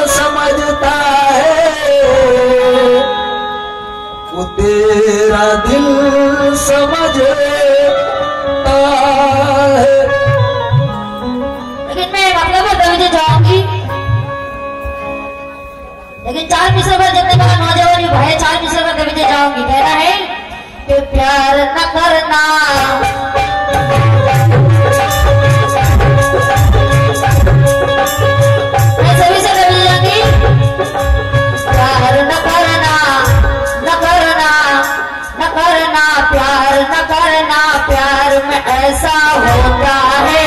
समझता है, वो तेरा दिल समझता है। लेकिन मैं मतलब कविता जाऊंगी, लेकिन 4 मिसर पर जितने बड़ा नौजवान भाई 4 मिसर पर कविता जाऊंगी। कहना है कि प्यार न करना, मैं सभी से कविता जाऊंगी। प्यार न करना, न करना, न करना, प्यार न करना, प्यार में ऐसा होता है,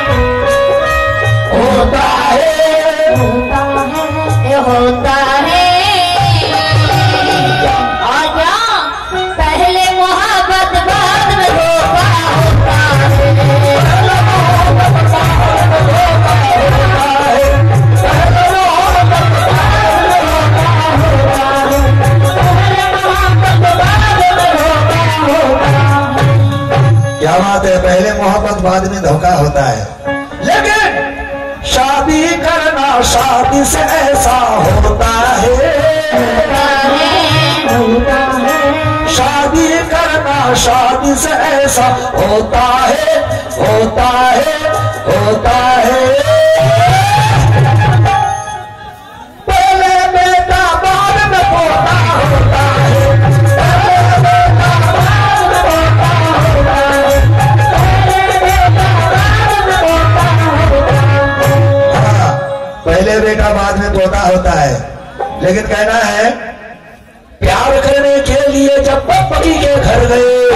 होता है, होता है, ये होता है। आजा पहले मोहब्बत बाद में धोखा होता है। क्या बात है, पहले मोहब्बत बाद में धोखा होता है। लेकिन शादी करना शादी से ऐसा होता है, शादी करना शादी से ऐसा होता है, होता है, होता है। पहले बेटा बाद में पोता होता है, पहले बेटा बाद में पोता होता है, पहले बेटा बाद में पोता होता है। हाँ, पहले बेटा बाद में पोता होता है। लेकिन कहना है प्यार करने के लिए जब पकी के घर गए,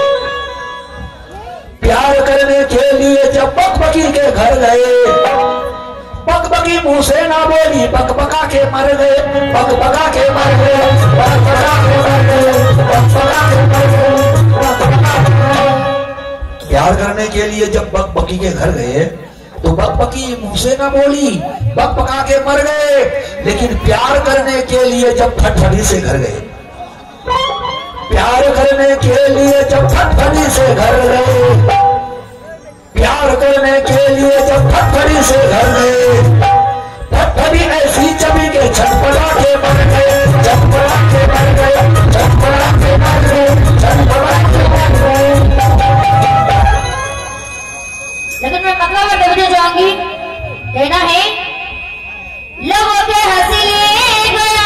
प्यार करने के लिए जब पकी के घर गए, पकी मुंह से ना बोली, पका के मर गए, पका के मर गए, पका के मर गए, पका के मर गए। प्यार करने के लिए जब पकी के घर गए तो पकी मुंह से ना बोली, पका के मर गए। लेकिन प्यार करने के लिए जब फटफटी से घर गए, प्यार करने के लिए जब फटफटी से घर गए, प्यार करने के लिए जब फटफटी से घर गए, फटफटी ऐसी चबी के छटपटा के मर गए, छटपटा के मर गए, छटपटा के मर गए, छटपटा के मर गए। लेकिन मैं मतलब कविता जाऊंगी। कहना है लोगों के हंसी ले गया,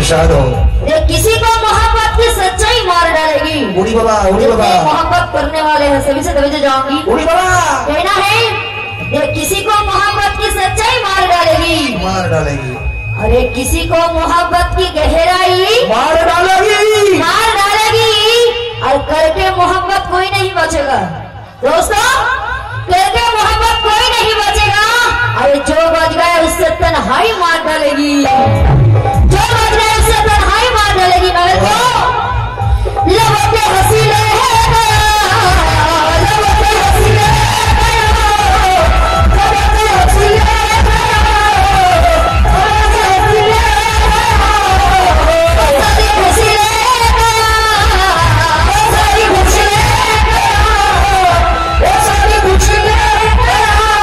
इरशाद हो। ये किसी को मोहब्बत की सच्चाई मार डालेगी। उड़ी बाबा, उड़ी बाबा। मोहब्बत करने वाले हैं सभी से तभी जाऊंगी। उड़ी बाबा। कहना है ये किसी को मोहब्बत की सच्चाई मार डालेगी, मार डालेगी। अरे किसी को मोहब्बत की गहराई मार डालेगी, मार डालेगी। और करके मोहब्बत कोई नहीं बचेगा दोस्तों, करके मोहब्बत कोई नहीं बचेगा। अरे जो बच गया उससे तन्हाई मार डालेगी, जो बच गया उससे तन्हाई मार डालेगी। मगर तो लबों पे हंसी रहेगा, लबों पे हंसी रहेगा, लबों पे हंसी रहेगा, लबों पे हंसी रहेगा, सारी खुशी रहेगा, सारी खुशी रहेगा, सारी खुशी रहेगा,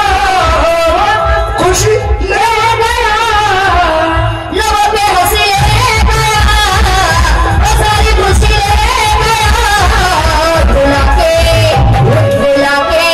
खुशी रहेगा, लबों पे हंसी रहेगा, सारी खुशी रहेगा। भुला के भुला के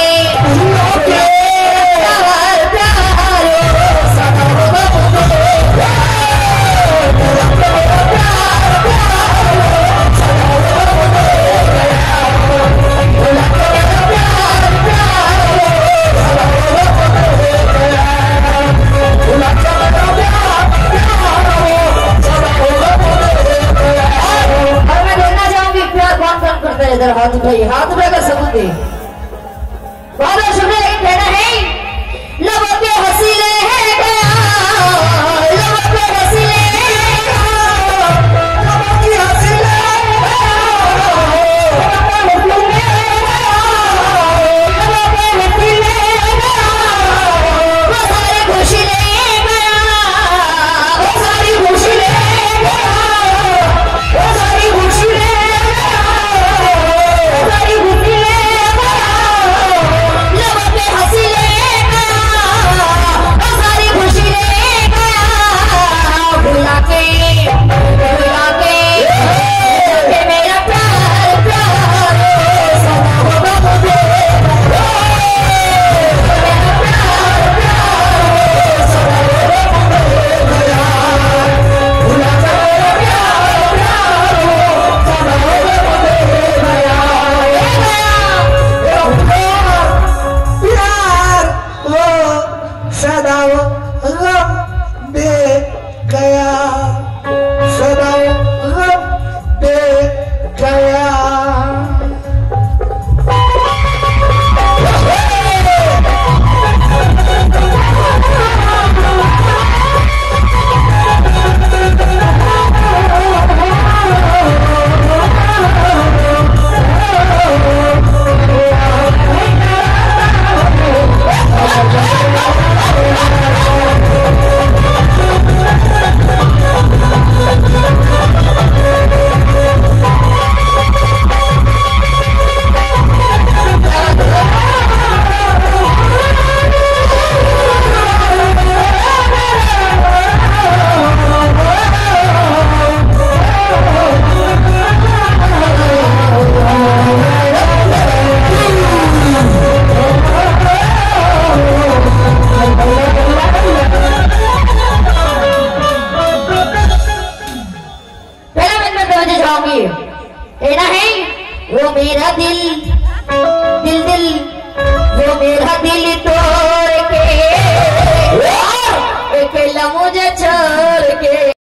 प्यार प्यार सदा होगा मुझे प्यार, भुला के प्यार प्यार सदा होगा मुझे प्यार, भुला के प्यार प्यार सदा होगा मुझे प्यार, भुला के प्यार प्यार सदा होगा मुझे प्यार। और मैं देखना चाहूंगी प्यार कौन कौन करता है। इधर हाथ उठाइए, हाथ उठाकर सबूत दे। बहुत बहुत शुक्रिया। लेकिन कहना है लबों पे हंसी रहेगा, लबों पे हंसी रहेगा, लबों की हंसी रहेगा, लबों पे हंसी रहेगा, लबों पे हंसी रहेगा, वो सारी खुशी रहेगा, वो सारी खुशी रहेगा, वो सारी खुशी रहेगा, वो सारी खुशी रहेगा, लबों पे हंसी रहेगा, वो सारी खुशी रहेगा। भुला के मेरा प्यार प्यार सदा होगा मुझे प्यार, मेरा प्यार प्यार सदा होगा मुझे प्यार, भुला के मेरा प्यार प्यार सदा होगा मुझे प्यार वो सदा वो गम दे गया, सदा वो गम दे गया। कहना है वो मेरा दिल